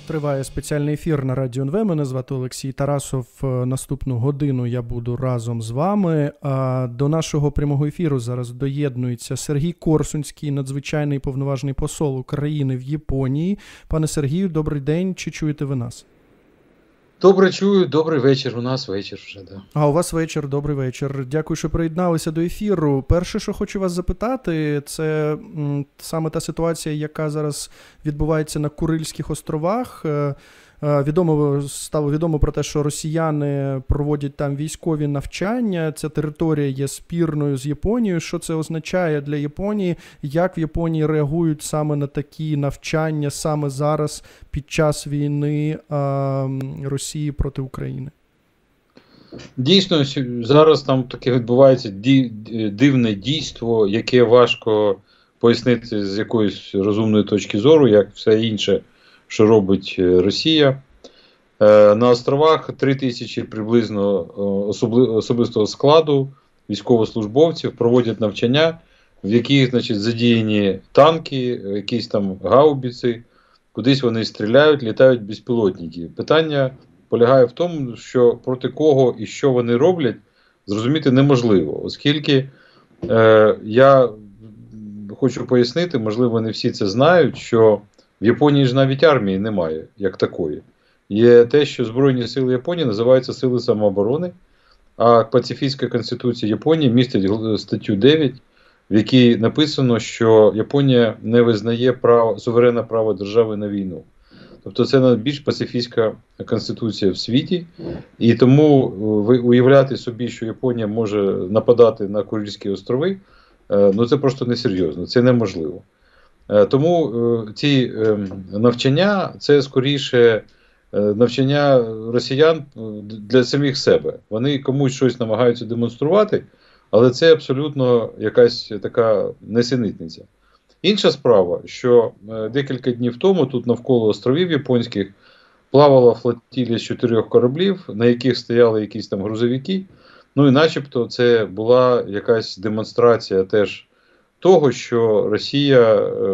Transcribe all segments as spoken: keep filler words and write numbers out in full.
Триває спеціальний ефір на Радіо ен ве. Мене звати Олексій Тарасов. Наступну годину я буду разом з вами. До нашого прямого ефіру зараз доєднується Сергій Корсунський, надзвичайний повноважний посол України в Японії. Пане Сергію, добрий день. Чи чуєте ви нас? Добре чую, добрий вечір. У нас вечір вже, да. А у вас вечір, добрий вечір. Дякую, що приєдналися до ефіру. Перше, що хочу вас запитати, це м, саме та ситуація, яка зараз відбувається на Курильських островах. Е, е, відомо, стало відомо про те, що росіяни проводять там військові навчання. Ця територія є спірною з Японією. Що це означає для Японії? Як в Японії реагують саме на такі навчання, саме зараз, під час війни е, Росії проти України? Дійсно, зараз там таке відбувається дивне дійство, яке важко пояснити з якоїсь розумної точки зору, як все інше, що робить Росія. На островах три тисячі приблизно особистого складу військовослужбовців проводять навчання, в яких, значить, задіяні танки, якісь там гаубиці, кудись вони стріляють, літають безпілотники. Питання полягає в тому, що проти кого і що вони роблять, зрозуміти неможливо. Оскільки е, я хочу пояснити, можливо, не всі це знають, що в Японії ж навіть армії немає, як такої. Є те, що Збройні сили Японії називаються Сили самооборони, а Пацифістська Конституція Японії містить статтю дев'ять, в якій написано, що Японія не визнає право, суверенне право держави на війну. Тобто це найбільш пацифістська конституція в світі, і тому ви уявляти собі, що Японія може нападати на Курильські острови, ну це просто несерйозно, це неможливо. Тому ці навчання, це скоріше навчання росіян для самих себе. Вони комусь щось намагаються демонструвати, але це абсолютно якась така несенітниця. Інша справа, що декілька днів тому тут навколо островів японських плавала флотилія з чотирьох кораблів, на яких стояли якісь там грузовики. Ну і начебто це була якась демонстрація теж того, що Росія е,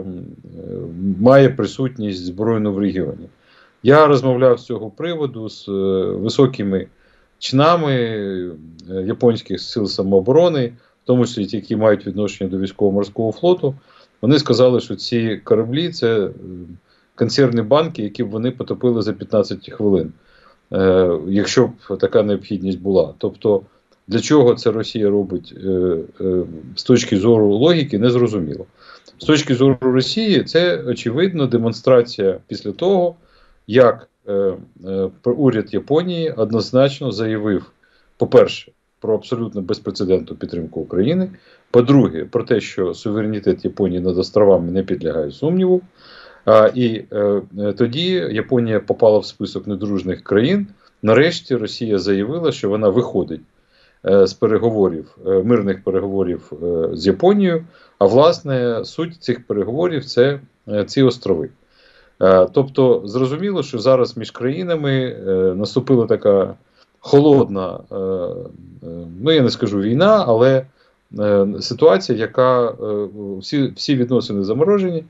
має присутність збройну в регіоні. Я розмовляв з цього приводу з е, високими чинами японських сил самооборони, в тому числі ті, які мають відношення до військово-морського флоту. Вони сказали, що ці кораблі – це консервні банки, які б вони потопили за п'ятнадцять хвилин, е, якщо б така необхідність була. Тобто, для чого це Росія робить е, е, з точки зору логіки, не зрозуміло. З точки зору Росії, це, очевидно, демонстрація після того, як е, е, уряд Японії однозначно заявив, по-перше, про абсолютно безпрецедентну підтримку України, по-друге, про те, що суверенітет Японії над островами не підлягає сумніву. А, і е, тоді Японія попала в список недружних країн. Нарешті Росія заявила, що вона виходить е, з переговорів, е, мирних переговорів е, з Японією, а власне суть цих переговорів – це е, ці острови. Е, тобто зрозуміло, що зараз між країнами е, наступила така холодна, е, е, ну я не скажу війна, але ситуація, яка всі, всі відносини заморожені,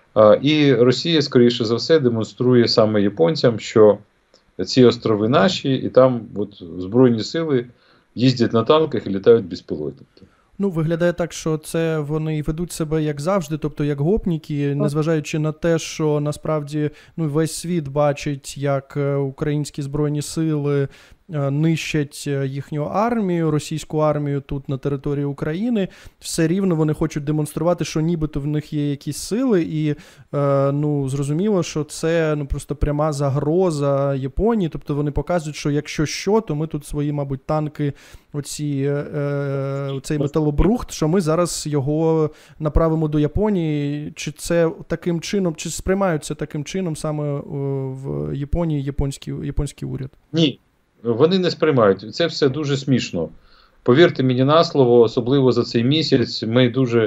і Росія, скоріше за все, демонструє саме японцям, що ці острови наші, і там от Збройні сили їздять на танках і літають безпілотники. Ну, виглядає так, що це вони ведуть себе як завжди, тобто як гопніки, незважаючи на те, що насправді ну, весь світ бачить, як українські Збройні сили нищать їхню армію, російську армію тут на території України, все рівно вони хочуть демонструвати, що нібито в них є якісь сили, і ну, зрозуміло, що це ну, просто пряма загроза Японії, тобто вони показують, що якщо що, то ми тут свої, мабуть, танки, оці, е, цей металобрухт, що ми зараз його направимо до Японії, чи це таким чином, чи сприймаються таким чином саме в Японії японський, японський уряд? Ні. Вони не сприймають. Це все дуже смішно. Повірте мені на слово, особливо за цей місяць, ми дуже е,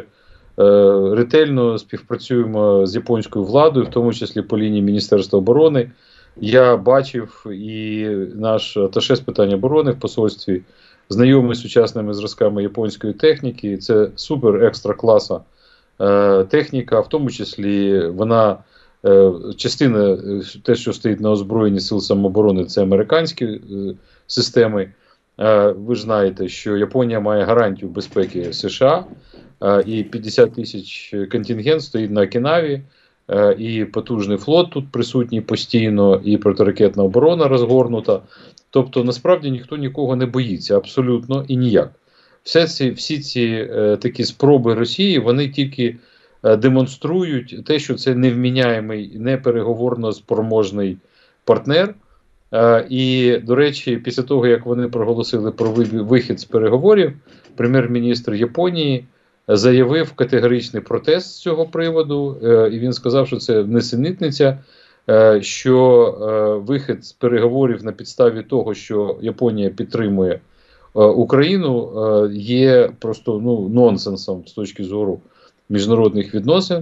ретельно співпрацюємо з японською владою, в тому числі по лінії Міністерства оборони. Я бачив і наш аташе з питань оборони в посольстві, знайомий з сучасними зразками японської техніки. Це супер екстра класа е, техніка, в тому числі вона частина, те, що стоїть на озброєнні сил самооборони, це американські системи. Ви ж знаєте, що Японія має гарантію безпеки США, і п'ятдесят тисяч контингент стоїть на Окінаві, і потужний флот тут присутній постійно, і протиракетна оборона розгорнута. Тобто, насправді, ніхто нікого не боїться, абсолютно і ніяк. Все ці, всі ці е, такі спроби Росії, вони тільки е, демонструють те, що це невміняємий, непереговорно спроможний партнер. Е, і, до речі, після того, як вони проголосили про вихід з переговорів, прем'єр-міністр Японії заявив категоричний протест з цього приводу, е, і він сказав, що це несенітниця, е, що е, вихід з переговорів на підставі того, що Японія підтримує Україну, є просто ну, нонсенсом з точки зору міжнародних відносин.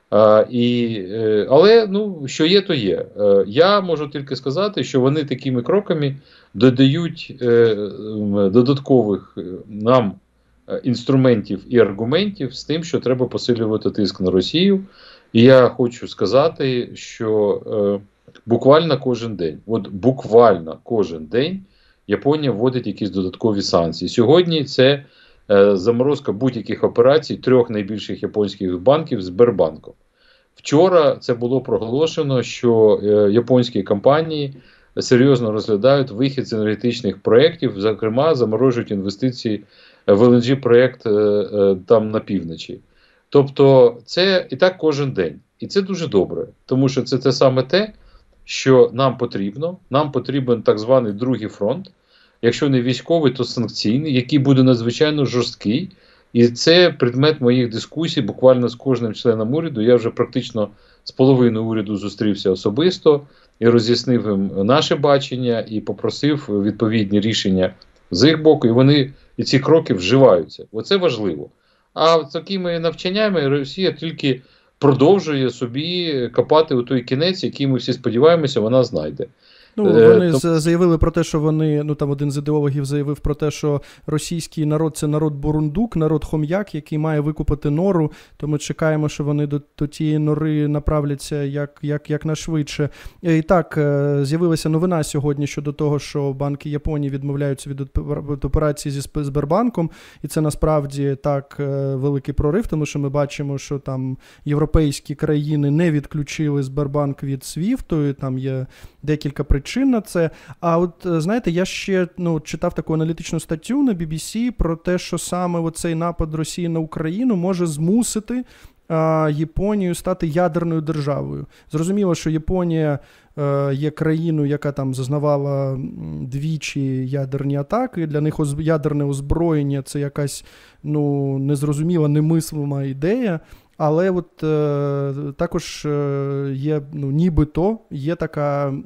І, але ну, що є, то є. Я можу тільки сказати, що вони такими кроками додають додаткових нам інструментів і аргументів з тим, що треба посилювати тиск на Росію. І я хочу сказати, що буквально кожен день, от буквально кожен день, Японія вводить якісь додаткові санкції. Сьогодні це е, заморозка будь-яких операцій трьох найбільших японських банків з Сбербанком. Вчора це було проголошено, що е, японські компанії серйозно розглядають вихід з енергетичних проєктів, зокрема заморожують інвестиції в ел ен джі-проєкт е, е, там на півночі. Тобто це і так кожен день. І це дуже добре, тому що це те саме те, що нам потрібно. Нам потрібен так званий другий фронт, якщо не військовий, то санкційний, який буде надзвичайно жорсткий. І це предмет моїх дискусій буквально з кожним членом уряду. Я вже практично з половиною уряду зустрівся особисто і роз'яснив їм наше бачення, і попросив відповідні рішення з їх боку, і вони і ці кроки вживаються. Оце важливо. А такими навчаннями Росія тільки продовжує собі копати у той кінець, який ми всі сподіваємося, вона знайде. Ну, вони е, то... заявили про те, що вони, ну там один з ідеологів заявив про те, що російський народ – це народ бурундук, народ хом'як, який має викупити нору, то ми чекаємо, що вони до, до тієї нори направляться як, як, як найшвидше. І так, з'явилася новина сьогодні щодо того, що банки Японії відмовляються від операції зі Сбербанком, і це насправді так великий прорив, тому що ми бачимо, що там європейські країни не відключили Сбербанк від свіфту, і там є декілька причин на це. А от, знаєте, я ще ну, читав таку аналітичну статтю на бі бі сі про те, що саме оцей напад Росії на Україну може змусити а, Японію стати ядерною державою. Зрозуміло, що Японія а, є країною, яка там зазнавала двічі ядерні атаки. Для них оз... ядерне озброєння – це якась ну, незрозуміла, немислима ідея. Але от е, також е, є, ну, нібито є, така, е,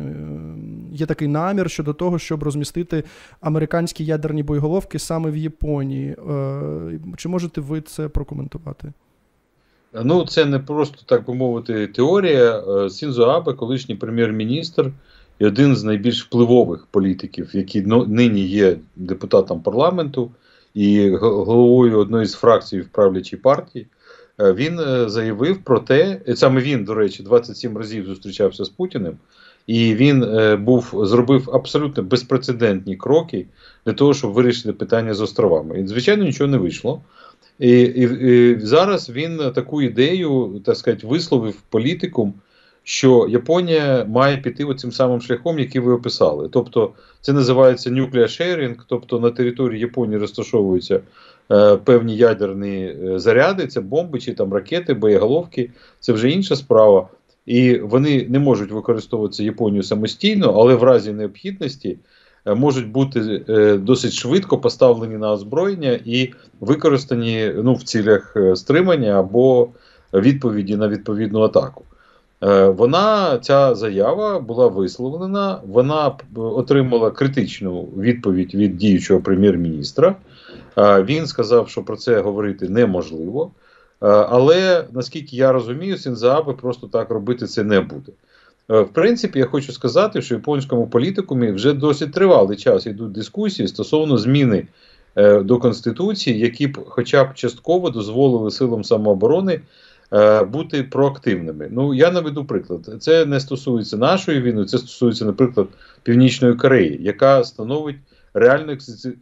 є такий намір щодо того, щоб розмістити американські ядерні боєголовки саме в Японії. Е, чи можете ви це прокоментувати? Ну, це не просто, так би мовити, теорія. Сіндзо Абе, колишній прем'єр-міністр і один з найбільш впливових політиків, який ну, нині є депутатом парламенту і головою одної з фракцій в правлячій партії, він заявив про те, саме він, до речі, двадцять сім разів зустрічався з Путіним, і він був, зробив абсолютно безпрецедентні кроки для того, щоб вирішити питання з островами. І, звичайно, нічого не вийшло. І, і, і зараз він таку ідею, так сказати, висловив політикум, що Японія має піти оцим самим шляхом, який ви описали. Тобто, це називається nuclear sharing, тобто на території Японії розташовуються е, певні ядерні заряди, це бомби чи там ракети, боєголовки, це вже інша справа. І вони не можуть використовуватися Японією самостійно, але в разі необхідності е, можуть бути е, досить швидко поставлені на озброєння і використані ну, в цілях стримання або відповіді на відповідну атаку. Вона, ця заява була висловлена, вона отримала критичну відповідь від діючого прем'єр-міністра. Він сказав, що про це говорити неможливо, але, наскільки я розумію, Сіндзо Абе просто так робити це не буде. В принципі, я хочу сказати, що в японському політикумі вже досить тривалий час йдуть дискусії стосовно зміни до Конституції, які б хоча б частково дозволили силам самооборони е, бути проактивними. Ну, я наведу приклад. Це не стосується нашої війни, це стосується, наприклад, Північної Кореї, яка становить реально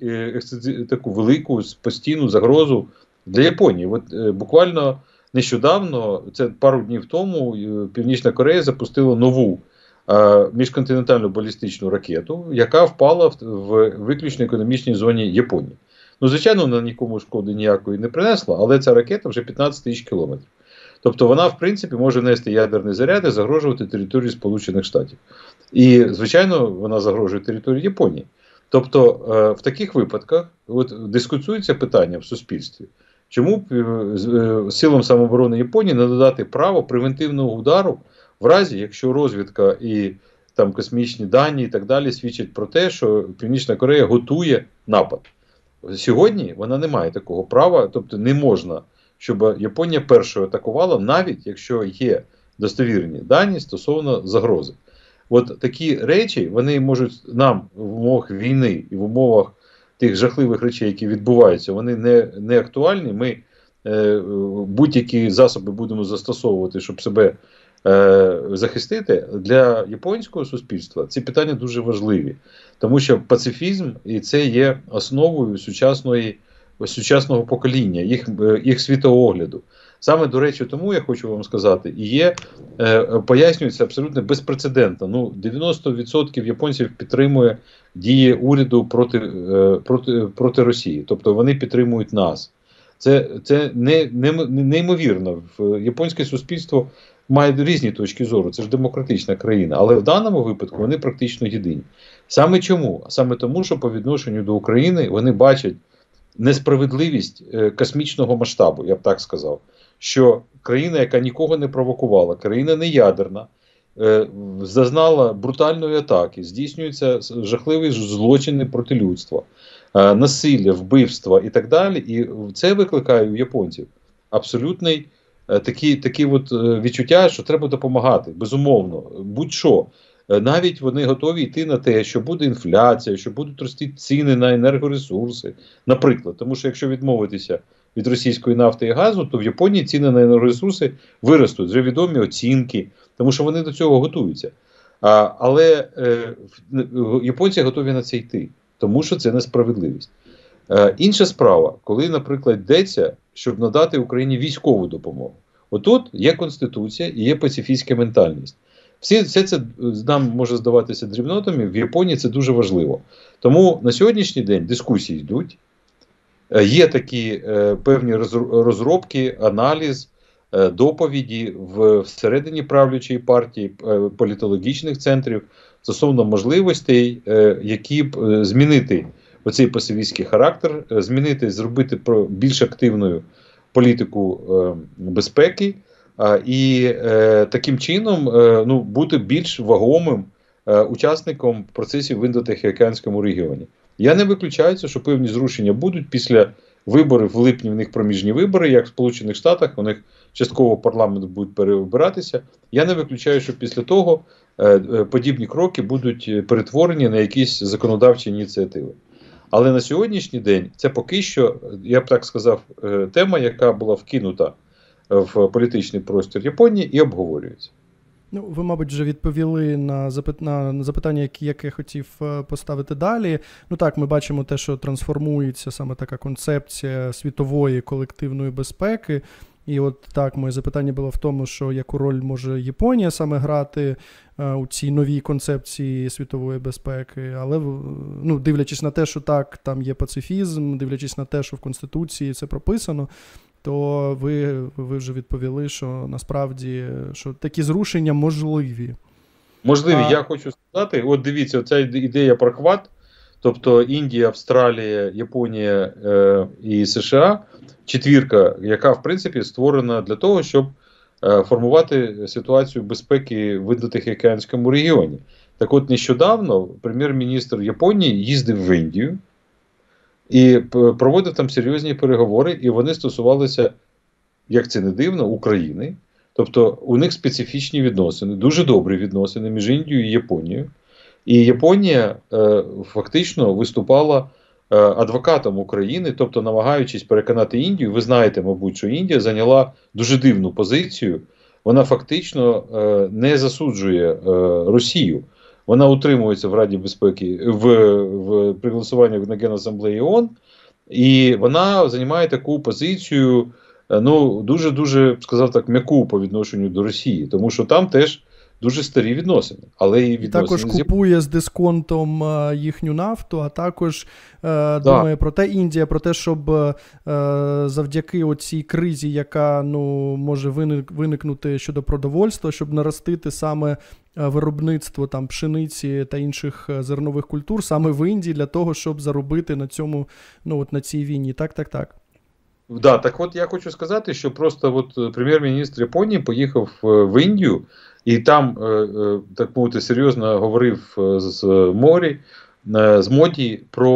таку велику постійну загрозу для Японії. От е, буквально нещодавно, це пару днів тому, Північна Корея запустила нову е, міжконтинентальну балістичну ракету, яка впала в, в виключно економічній зоні Японії. Ну, звичайно, вона нікому шкоди ніякої не принесла, але ця ракета вже п'ятнадцять тисяч кілометрів. Тобто вона, в принципі, може нести ядерні заряди і загрожувати території Сполучених Штатів. І, звичайно, вона загрожує території Японії. Тобто, е, в таких випадках от, дискусується питання в суспільстві, чому б е, силам самооборони Японії не надати право превентивного удару в разі, якщо розвідка і там космічні дані і так далі свідчать про те, що Північна Корея готує напад. Сьогодні вона не має такого права, тобто не можна, щоб Японія першою атакувала, навіть якщо є достовірні дані стосовно загрози. От такі речі, вони можуть нам в умовах війни і в умовах тих жахливих речей, які відбуваються, вони не, не актуальні. Ми е, будь-які засоби будемо застосовувати, щоб себе е, захистити. Для японського суспільства ці питання дуже важливі. Тому що пацифізм, і це є основою сучасної, сучасного покоління, їх, їх світоогляду. Саме, до речі, тому я хочу вам сказати, і є, е, пояснюється абсолютно безпрецедентно. Ну, дев'яносто відсотків японців підтримує дії уряду проти, е, проти, проти Росії. Тобто вони підтримують нас. Це, це не, не, неймовірно. Японське суспільство має різні точки зору. Це ж демократична країна. Але в даному випадку вони практично єдині. Саме чому? Саме тому, що по відношенню до України вони бачать несправедливість е, космічного масштабу, я б так сказав. Що країна, яка нікого не провокувала, країна не ядерна, е, зазнала брутальної атаки, здійснюються жахливі злочини проти людства, е, насилля, вбивства і так далі. І це викликає у японців абсолютний е, такі, такі от, е, відчуття, що треба допомагати, безумовно, будь-що. Е, навіть вони готові йти на те, що буде інфляція, що будуть рости ціни на енергоресурси, наприклад. Тому що якщо відмовитися від російської нафти і газу, то в Японії ціни на енергоресурси виростуть, вже відомі оцінки, тому що вони до цього готуються. А, але е, японці готові на це йти, тому що це несправедливість. Е, інша справа, коли, наприклад, йдеться, щоб надати Україні військову допомогу. Отут є Конституція і є пацифістська ментальність. Всі, все це нам може здаватися дрібнотами, в Японії це дуже важливо. Тому на сьогоднішній день дискусії йдуть. Є такі е, певні розробки, аналіз, е, доповіді в, всередині правлячої партії, е, політологічних центрів стосовно можливостей, е, які б е, змінити оцей пасивістський характер, е, змінити, зробити про більш активною політику е, безпеки е, і е, таким чином е, ну, бути більш вагомим е, учасником процесів в Індо-Тихоокеанському регіоні. Я не виключаю, що певні зрушення будуть після виборів в липні, в них проміжні вибори, як в Сполучених Штатах, у них частково парламент буде переобиратися. Я не виключаю, що після того е, подібні кроки будуть перетворені на якісь законодавчі ініціативи. Але на сьогоднішній день це поки що, я б так сказав, е, тема, яка була вкинута в політичний простір Японії і обговорюється. Ну, ви, мабуть, вже відповіли на, запит... на запитання, яке, яке хотів поставити далі. Ну так, ми бачимо те, що трансформується саме така концепція світової колективної безпеки. І от так, моє запитання було в тому, що яку роль може Японія саме грати е, у цій новій концепції світової безпеки. Але, ну, дивлячись на те, що так, там є пацифізм, дивлячись на те, що в Конституції це прописано, то ви, ви вже відповіли, що насправді що такі зрушення можливі. Можливі. А... Я хочу сказати, от дивіться, ця ідея про Квад, тобто Індія, Австралія, Японія е, і США, четвірка, яка, в принципі, створена для того, щоб е, формувати ситуацію безпеки в Індо-Тихоокеанському регіоні. Так от, нещодавно прем'єр-міністр Японії їздив в Індію, і проводив там серйозні переговори, і вони стосувалися, як це не дивно, України. Тобто у них специфічні відносини, дуже добрі відносини між Індією і Японією. І Японія е, фактично виступала адвокатом України, тобто намагаючись переконати Індію. Ви знаєте, мабуть, що Індія зайняла дуже дивну позицію. Вона фактично е, не засуджує е, Росію. Вона утримується в Раді безпеки, в, в при голосуванні на Генасамблеї ООН, і вона займає таку позицію, ну, дуже-дуже, сказав так, м'яку по відношенню до Росії, тому що там теж дуже старі відносини. Але і, і також купує з дисконтом е, їхню нафту, а також е, думає про те, Індія, про те, щоб е, завдяки оцій кризі, яка, ну, може виник, виникнути щодо продовольства, щоб наростити саме виробництво там пшениці та інших зернових культур саме в Індії для того, щоб заробити на цьому, ну, от на цій війні. Так, так, так. Да, так от я хочу сказати, що просто от прем'єр-міністр Японії поїхав в Індію і там, так мовити, серйозно говорив з Морі, з Моді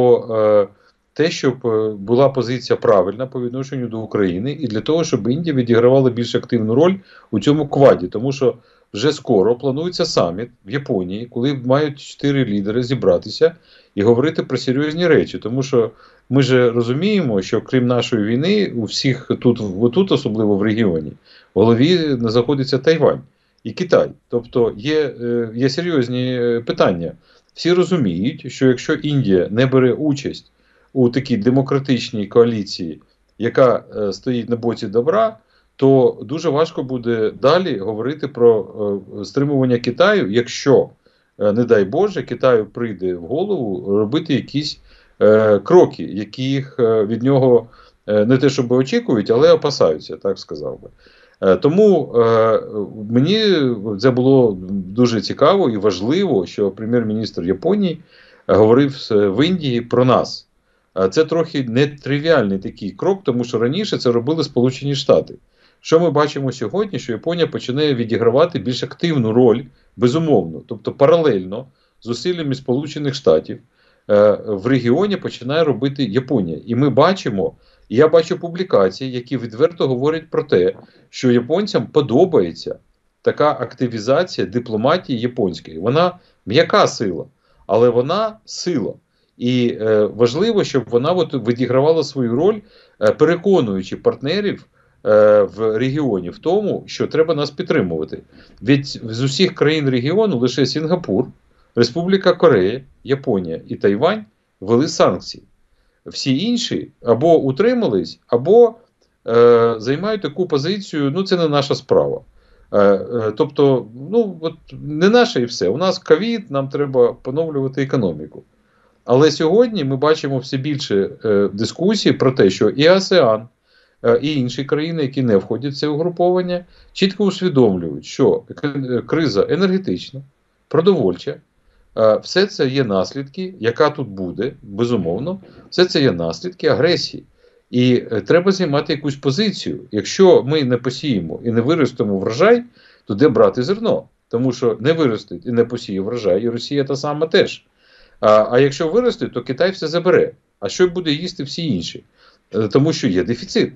про те, щоб була позиція правильна по відношенню до України і для того, щоб Індія відігравала більш активну роль у цьому кваді, тому що вже скоро планується саміт в Японії, коли мають чотири лідери зібратися і говорити про серйозні речі. Тому що ми ж розуміємо, що крім нашої війни, у всіх тут, тут особливо в регіоні, в голові знаходиться Тайвань і Китай. Тобто є, є серйозні питання. Всі розуміють, що якщо Індія не бере участь у такій демократичній коаліції, яка стоїть на боці добра, то дуже важко буде далі говорити про е, стримування Китаю, якщо, е, не дай Боже, Китаю прийде в голову робити якісь е, кроки, яких е, від нього е, не те, щоб очікують, але опасаються, так сказав би. Е, тому е, мені це було дуже цікаво і важливо, що прем'єр-міністр Японії говорив в Індії про нас. Е, це трохи нетривіальний такий крок, тому що раніше це робили Сполучені Штати. Що ми бачимо сьогодні, що Японія починає відігравати більш активну роль, безумовно, тобто паралельно з зусиллями Сполучених Штатів е, в регіоні починає робити Японія. І ми бачимо, і я бачу публікації, які відверто говорять про те, що японцям подобається така активізація дипломатії японської. Вона м'яка сила, але вона сила. І е, важливо, щоб вона от відігравала свою роль, е, переконуючи партнерів в регіоні в тому, що треба нас підтримувати. Від з усіх країн регіону лише Сінгапур, Республіка Корея, Японія і Тайвань ввели санкції. Всі інші або утримались, або е, займають таку позицію, ну це не наша справа. Е, е, тобто, ну от не наше і все. У нас ковід, нам треба поновлювати економіку. Але сьогодні ми бачимо все більше е, дискусій про те, що і АСЕАН, і інші країни, які не входять в це угруповання, чітко усвідомлюють, що криза енергетична, продовольча, все це є наслідки, яка тут буде, безумовно, все це є наслідки агресії. І треба займати якусь позицію. Якщо ми не посіємо і не виростемо врожай, то де брати зерно? Тому що не виростить і не посіє врожай, і Росія та сама теж. А, а якщо виростить, то Китай все забере. А що буде їсти всі інші? Тому що є дефіцит.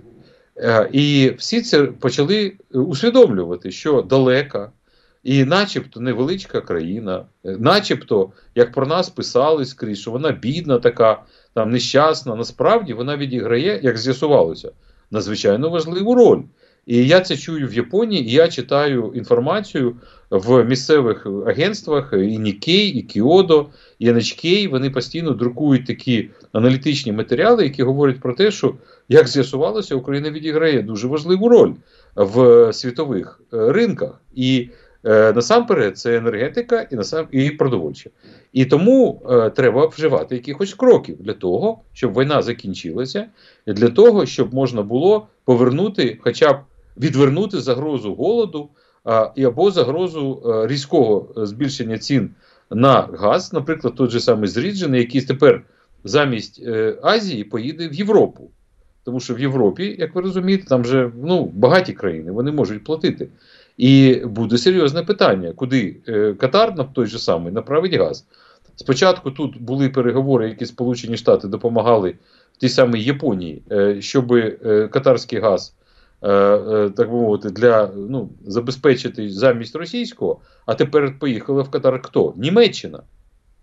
І всі це почали усвідомлювати, що далека і начебто невеличка країна, начебто, як про нас писали скрізь, що вона бідна така, там нещасна, насправді вона відіграє, як з'ясувалося, надзвичайно важливу роль. І я це чую в Японії, і я читаю інформацію в місцевих агентствах, і Nikkei, і Kyodo, і ен ейч кей, вони постійно друкують такі аналітичні матеріали, які говорять про те, що, як з'ясувалося, Україна відіграє дуже важливу роль в світових ринках. І е, насамперед це енергетика і, насам, і продовольча. І тому е, треба вживати якихось кроків для того, щоб війна закінчилася, і для того, щоб можна було повернути, хоча б відвернути загрозу голоду а, і або загрозу а, різкого збільшення цін на газ, наприклад, той же самий зріджений, який тепер замість е, Азії поїде в Європу. Тому що в Європі, як ви розумієте, там вже ну, багаті країни, вони можуть платити. І буде серйозне питання, куди е, Катар, на той же самий, направить газ. Спочатку тут були переговори, які Сполучені Штати допомагали в тій самій Японії, е, щоб е, катарський газ, е, е, так би мовити, для, ну, забезпечити замість російського, а тепер поїхали в Катар хто? Німеччина.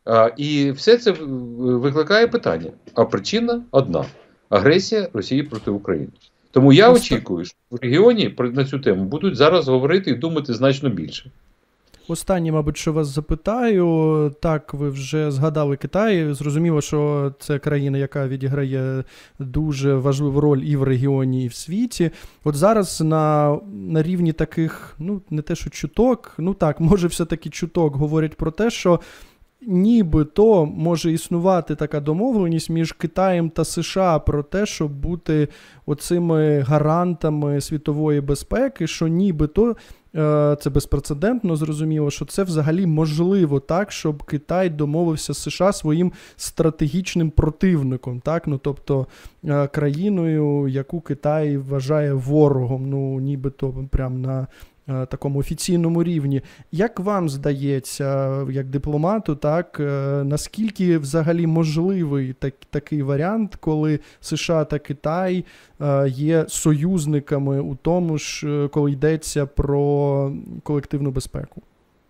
А, і все це викликає питання. А причина одна: агресія Росії проти України. Тому я Оста... очікую, що в регіоні на цю тему будуть зараз говорити і думати значно більше. Останнє, мабуть, що вас запитаю. Так, ви вже згадали Китай. Зрозуміло, що це країна, яка відіграє дуже важливу роль і в регіоні, і в світі. От зараз на, на рівні таких, ну, не те, що чуток, ну так, може все-таки чуток говорять про те, що нібито може існувати така домовленість між Китаєм та США про те, щоб бути оцими гарантами світової безпеки, що нібито це безпрецедентно, зрозуміло, що це взагалі можливо так, щоб Китай домовився з США своїм стратегічним противником, так? Ну, тобто країною, яку Китай вважає ворогом, ну, нібито прямо на такому офіційному рівні. Як вам здається, як дипломату, так, наскільки взагалі можливий так, такий варіант, коли США та Китай є союзниками у тому ж, коли йдеться про колективну безпеку?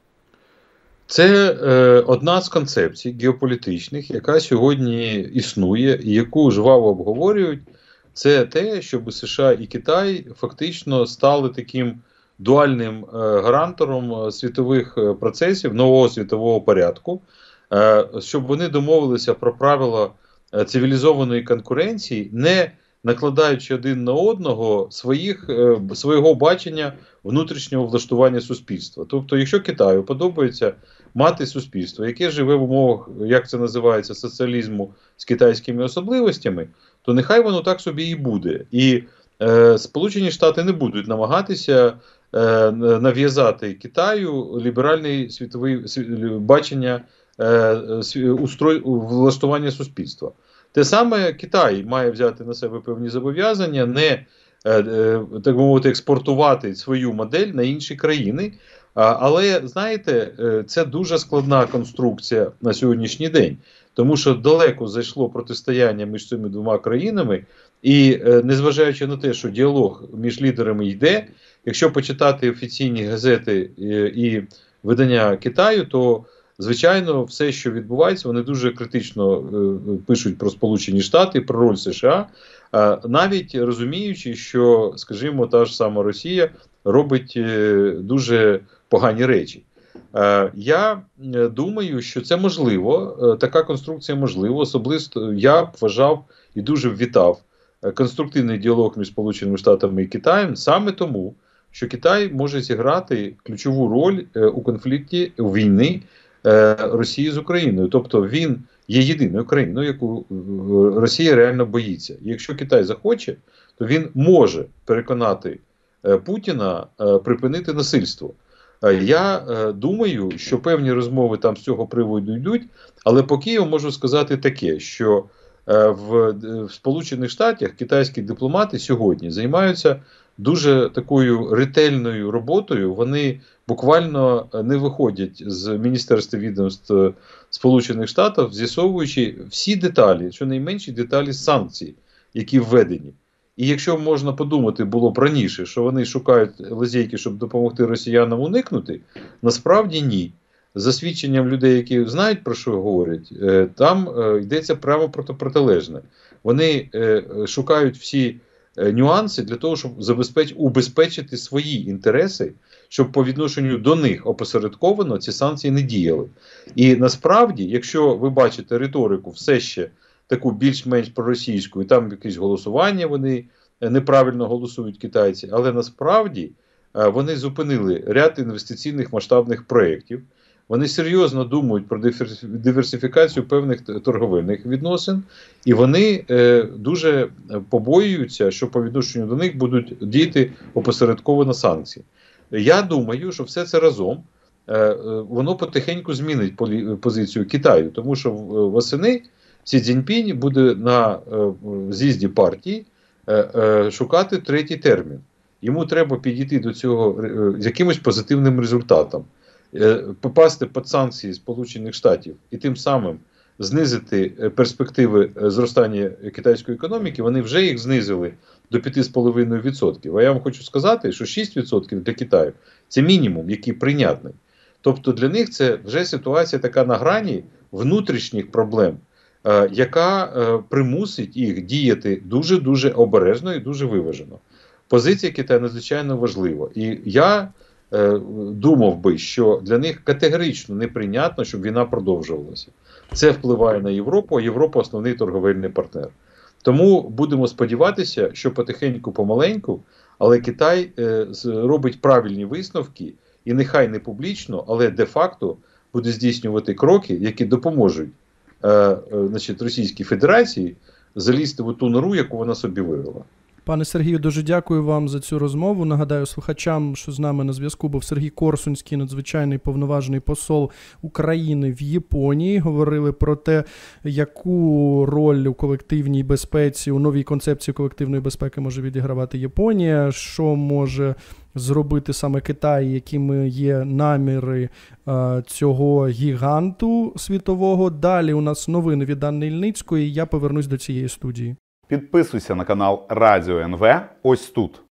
Це е, одна з концепцій геополітичних, яка сьогодні існує і яку жваво обговорюють. Це те, щоб США і Китай фактично стали таким дуальним е, гарантором світових процесів, нового світового порядку, е, щоб вони домовилися про правила цивілізованої конкуренції, не накладаючи один на одного своїх, е, свого бачення внутрішнього влаштування суспільства. Тобто, якщо Китаю подобається мати суспільство, яке живе в умовах, як це називається, соціалізму з китайськими особливостями, то нехай воно так собі і буде. І е, Сполучені Штати не будуть намагатися е, нав'язати Китаю ліберальне світове бачення е, устрой, влаштування суспільства. Те саме Китай має взяти на себе певні зобов'язання, не, е, е, так би мовити, експортувати свою модель на інші країни. А, але, знаєте, е, це дуже складна конструкція на сьогоднішній день, тому що далеко зайшло протистояння між цими двома країнами, і е, незважаючи на те, що діалог між лідерами йде, якщо почитати офіційні газети і, і видання Китаю, то звичайно, все, що відбувається, вони дуже критично е, пишуть про Сполучені Штати, про роль США, е, навіть розуміючи, що, скажімо, та ж сама Росія робить е, дуже погані речі. Е, я думаю, що це можливо, е, така конструкція можлива, особисто я б вважав і дуже вітав конструктивний діалог між Сполученими Штатами і Китаєм, саме тому, що Китай може зіграти ключову роль е, у конфлікті, у війни Росії з Україною. Тобто він є єдиною країною, яку Росія реально боїться. І якщо Китай захоче, то він може переконати Путіна припинити насильство. Я думаю, що певні розмови там з цього приводу йдуть, але поки я можу сказати таке, що в Сполучених Штатах китайські дипломати сьогодні займаються дуже такою ретельною роботою. Вони буквально не виходять з Міністерства відомств Сполучених Штатів, з'ясовуючи всі деталі, щонайменші деталі санкцій, які введені. І якщо можна подумати було б раніше, що вони шукають лазейки, щоб допомогти росіянам уникнути, насправді ні. За свідченням людей, які знають, про що говорять, там йдеться прямо проти протилежне. Вони шукають всі нюанси для того, щоб забезпеч... убезпечити свої інтереси, щоб по відношенню до них опосередковано ці санкції не діяли. І насправді, якщо ви бачите риторику все ще таку більш-менш проросійську, і там якесь голосування, вони неправильно голосують китайці, але насправді вони зупинили ряд інвестиційних масштабних проєктів, вони серйозно думають про диверсифікацію певних торговельних відносин, і вони е, дуже побоюються, що по відношенню до них будуть діяти опосередковано санкції. Я думаю, що все це разом, е, воно потихеньку змінить полі, позицію Китаю, тому що восени Сі Цзіньпінь буде на е, з'їзді партії е, е, шукати третій термін. Йому треба підійти до цього е, з якимось позитивним результатом. Попасти під санкції Сполучених Штатів і тим самим знизити перспективи зростання китайської економіки, вони вже їх знизили до п'ять цілих п'ять десятих відсотка. А я вам хочу сказати, що шість відсотків для Китаю – це мінімум, який прийнятний. Тобто для них це вже ситуація така на грані внутрішніх проблем, е, яка е, примусить їх діяти дуже-дуже обережно і дуже виважено. Позиція Китаю надзвичайно важлива. І я е, думав би, що для них категорично неприйнятно, щоб війна продовжувалася. Це впливає на Європу, а Європа – основний торговельний партнер. Тому будемо сподіватися, що потихеньку, помаленьку, але Китай е, робить правильні висновки, і нехай не публічно, але де-факто буде здійснювати кроки, які допоможуть е, е, значить, Російській Федерації залізти в ту нору, яку вона собі вивела. Пане Сергію, дуже дякую вам за цю розмову. Нагадаю слухачам, що з нами на зв'язку був Сергій Корсунський, надзвичайний повноважений посол України в Японії. Говорили про те, яку роль у колективній безпеці, у новій концепції колективної безпеки може відігравати Японія, що може зробити саме Китай, якими є наміри е, цього гіганту світового. Далі у нас новини від Анни Ільницької, я повернусь до цієї студії. Підписуйся на канал Радіо ен ве ось тут.